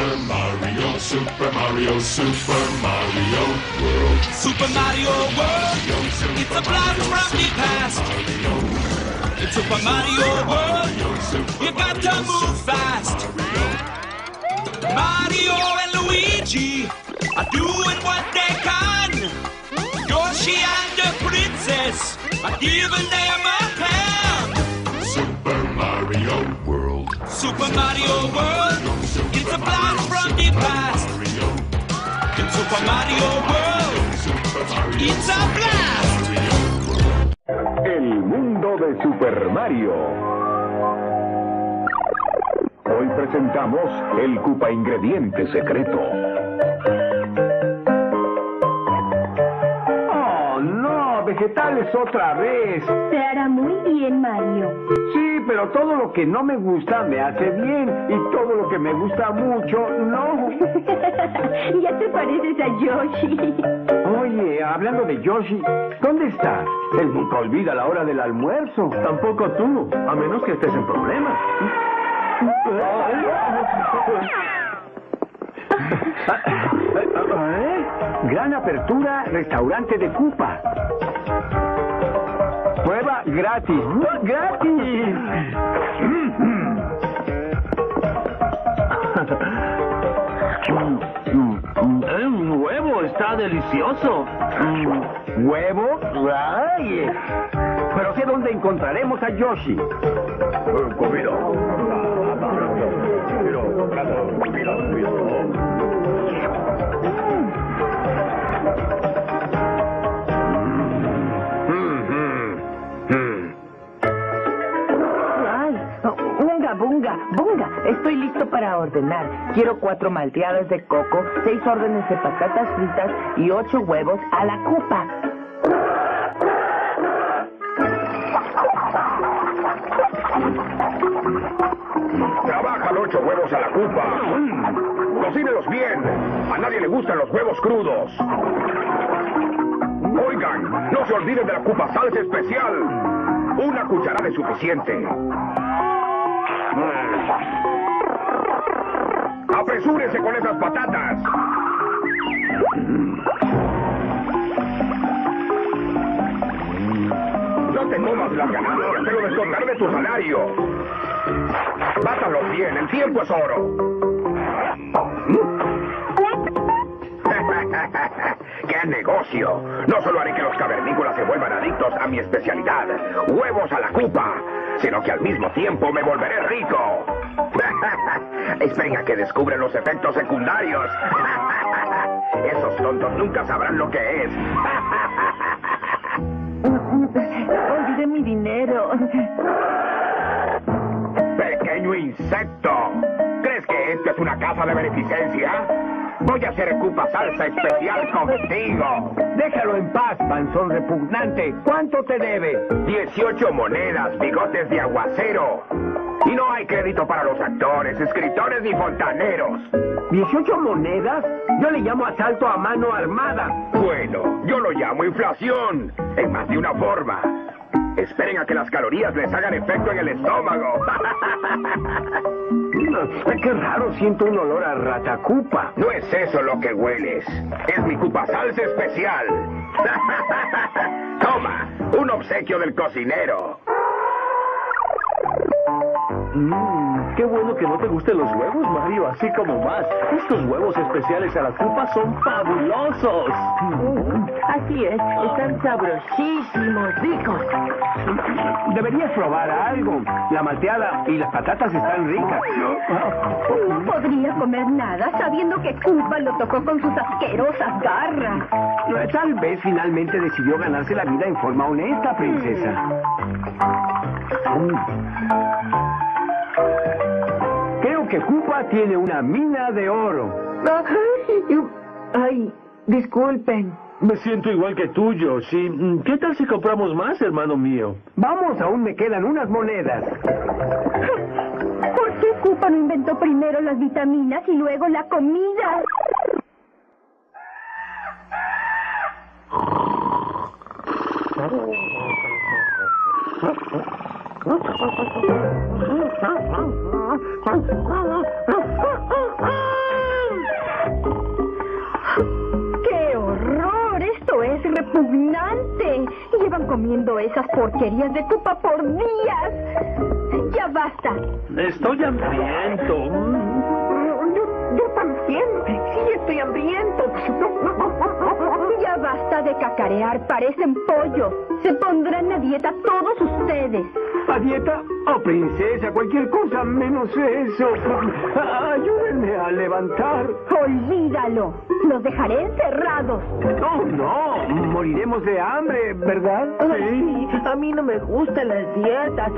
Super Mario, Super Mario, Super Mario World. Super Mario World, it's a blast from the past. It's Super Mario World, you got to move fast. Mario and Luigi are doing what they can. Yoshi and the princess are giving them a hand. Super Mario World. Super Mario World, it's a blast from the past. In Super Mario World, it's a blast. El mundo de Super Mario. Hoy presentamos el Koopa Ingrediente Secreto. ¡Oh, no! ¡Vegetales otra vez! Te hará muy bien, Mario. Sí, pero todo lo que no me gusta me hace bien. Y todo lo que me gusta mucho, no. Ya te pareces a Yoshi. Oye, hablando de Yoshi, ¿dónde está? Él nunca olvida la hora del almuerzo. Tampoco tú, a menos que estés en problemas. Gran apertura, restaurante de Koopa. Prueba gratis. ¡Gratis! El huevo está delicioso. ¿Huevo? ¡Ay! Pero sé dónde encontraremos a Yoshi. Ay, bunga, bunga, bunga. Estoy listo para ordenar. Quiero 4 malteadas de coco, 6 órdenes de patatas fritas y 8 huevos a la Koopa. Trabajan 8 huevos a la Koopa. Cocínelos bien. A nadie le gustan los huevos crudos. Oigan, no se olviden de la Koopa salsa especial. 1 cucharada es suficiente. Apresúrense con esas patatas. No te comas las ganancias, te lo descontaré de tu salario. Bátalo bien, el tiempo es oro. ¡Qué negocio! No solo haré que los cavernícolas se vuelvan adictos a mi especialidad, huevos a la Koopa, sino que al mismo tiempo me volveré rico. Esperen a que descubran los efectos secundarios. Esos tontos nunca sabrán lo que es. Olvidé mi dinero. ¡Pequeño insecto! ¿Crees que esto es una casa de beneficencia? Voy a hacer Koopa salsa especial contigo. Déjalo en paz, panzón repugnante. ¿Cuánto te debe? 18 monedas, bigotes de aguacero. Y no hay crédito para los actores, escritores ni fontaneros. ¿18 monedas? Yo le llamo asalto a mano armada. Bueno, yo lo llamo inflación, en más de una forma. Esperen a que las calorías les hagan efecto en el estómago. Qué raro, siento un olor a rata Koopa. No es eso lo que hueles. Es mi Koopa salsa especial. Toma, un obsequio del cocinero. Qué bueno que no te gusten los huevos, Mario, así como más. Estos huevos especiales a la Koopa son fabulosos. Así es, están sabrosísimos, ricos. Deberías probar algo. La malteada y las patatas están ricas. No podría comer nada sabiendo que Koopa lo tocó con sus asquerosas garras. Tal vez finalmente decidió ganarse la vida en forma honesta, princesa. Creo que Koopa tiene una mina de oro. Ay, disculpen. Me siento igual que tú, Yoshi. ¿Qué tal si compramos más, hermano mío? Vamos, aún me quedan unas monedas. ¿Por qué Koopa no inventó primero las vitaminas y luego la comida? repugnante. Llevan comiendo esas porquerías de Koopa por días. Ya basta. Estoy hambriento. Yo también. Sí, estoy hambriento. Ya basta de cacarear, parecen pollos. Se pondrán a dieta todos ustedes. ¿A dieta? Oh, princesa, cualquier cosa menos eso. Ayúdenme a levantar. Olvídalo. Los dejaré encerrados. Oh, no. Moriremos de hambre, ¿verdad? Sí, a mí no me gustan las dietas.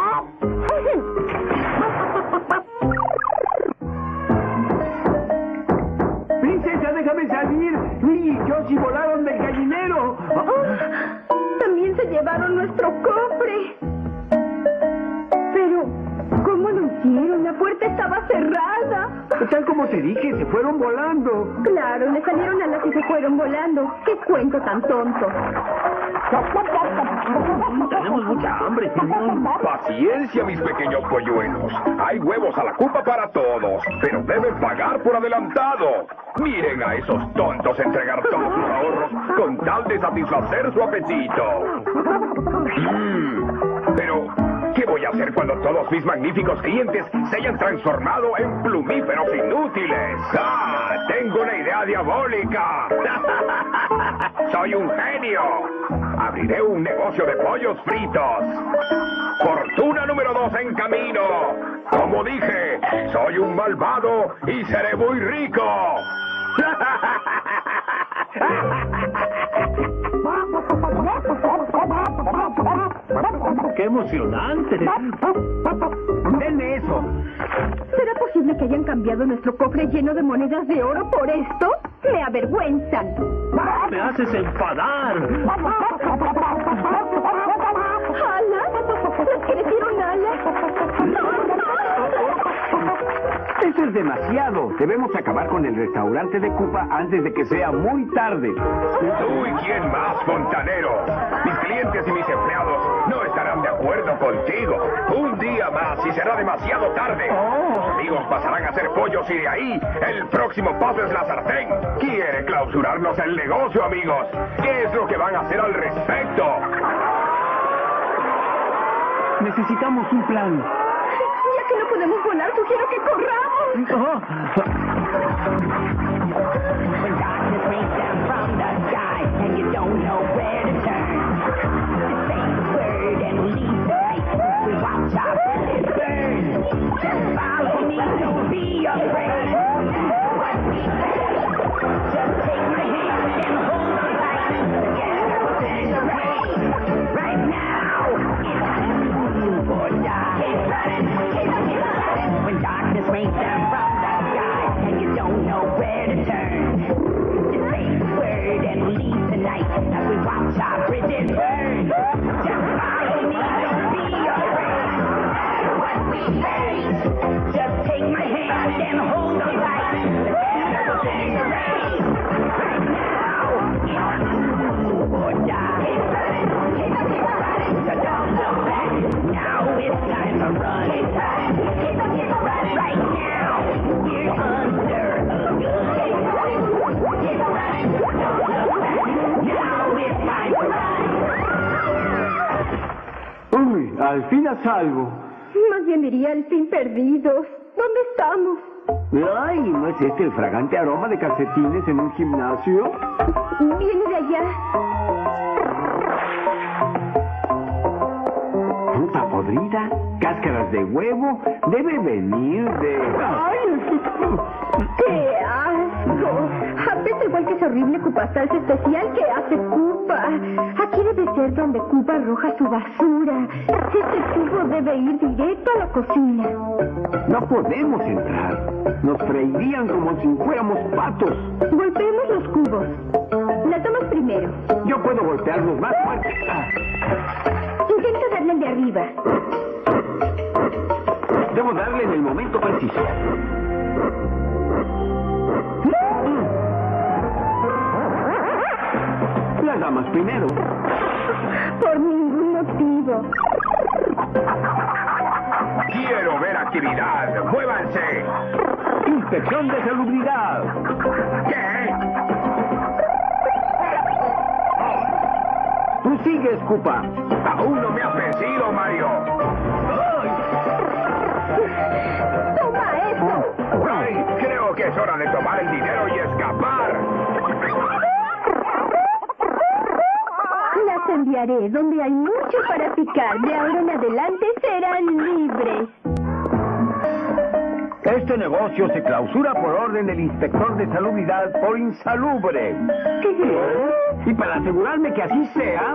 Princesa, déjame salir. Luigi y Yoshi volaron del gallinero. También se llevaron nuestro cofre. Pero, ¿cómo lo hicieron? La puerta estaba cerrada. Tal como te dije, se fueron volando. Claro, le salieron alas y se fueron volando. ¡Qué cuento tan tonto! Tenemos mucha hambre. Paciencia, mis pequeños polluelos. Hay huevos a la Koopa para todos, pero deben pagar por adelantado. Miren a esos tontos entregar todos sus ahorros con tal de satisfacer su apetito. Pero, ¿qué voy a hacer cuando todos mis magníficos clientes se hayan transformado en plumíferos inútiles? ¡Ah! ¡Tengo una idea diabólica! ¡Soy un genio! Abriré un negocio de pollos fritos. Fortuna número 2 en camino. Como dije, soy un malvado y seré muy rico. ¡Qué emocionante! Denme eso. ¿Será posible que hayan cambiado nuestro cofre lleno de monedas de oro por esto? ¡Me avergüenzan! ¡Me haces enfadar! ¿Alas? ¿Les crecieron alas? Eso es demasiado. Debemos acabar con el restaurante de Koopa antes de que sea muy tarde. ¿Tú y quién más, fontanero? Mis clientes y mis empleados no estarán de acuerdo contigo. Un día más y será demasiado tarde. Tus amigos pasarán a hacer pollos y de ahí el próximo paso es la sartén. Quiere clausurarnos el negocio, amigos. ¿Qué es lo que van a hacer al respecto? Necesitamos un plan. Ya que no podemos volar, sugiero que corramos. When darkness rains down from the sky and you don't know where to turn, just say the word and we'll leave the night. We watch our bridges burn. Just follow me, don't be afraid. What we say, just take my hand and hold on tight. Together we'll turn the rain. Right now, it's do or die. Keep running, keep running. When darkness rains down from the sky and you don't know where to turn, just say the word and we'll leave tonight as we watch our bridges burn. Just follow me, don't be afraid. No matter what we face, just take my hand and hold on tight. Together we'll turn the rain. Right now, it's do or die. Keep running, keep running. So don't look back. Now it's time to run. Keep running, keep running. Right now, we're under a gun. Keep running, don't look back. Now it's time to run. Uy, al fin a salvo. Más bien diría al fin perdidos. ¿Dónde estamos? Ay, ¿no es este el fragante aroma de calcetines en un gimnasio? Viene de allá. Fruta podrida, cáscaras de huevo, debe venir de... ¡Ay! ¡Qué asco! Apesta igual que ese horrible Koopa salsa especial que hace Koopa. Aquí debe ser donde Koopa arroja su basura. Este tubo debe ir directo a la cocina. No podemos entrar. Nos freirían como si fuéramos patos. Golpeemos los cubos. La tomas primero. Yo puedo golpearlos más fuerte. Intenta darle al de arriba. Debo darle en el momento preciso. Las damas primero. Por ningún motivo. Quiero ver actividad. ¡Muévanse! Inspección de salubridad. ¿Qué? ¡Oh, Tú sigues, Koopa. Aún no me has vencido, Mario. ¡Toma esto! Ay, creo que es hora de tomar el dinero y escapar. Las enviaré donde hay mucho para picar. De ahora en adelante serán libres. Este negocio se clausura por orden del inspector de salubridad por insalubre. Y para asegurarme que así sea...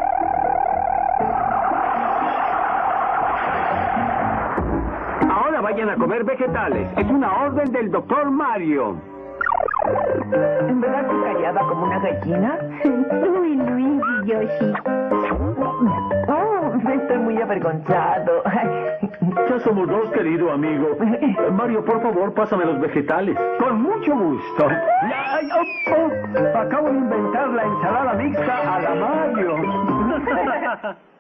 Ahora vayan a comer vegetales. Es una orden del doctor Mario. ¿En verdad estoy callada como una gallina? Tú y Luigi, Yoshi. Oh, estoy muy avergonzado. Ya somos dos, querido amigo. Mario, por favor, pásame los vegetales. Con mucho gusto. Acabo de inventar la ensalada mixta a la Mario.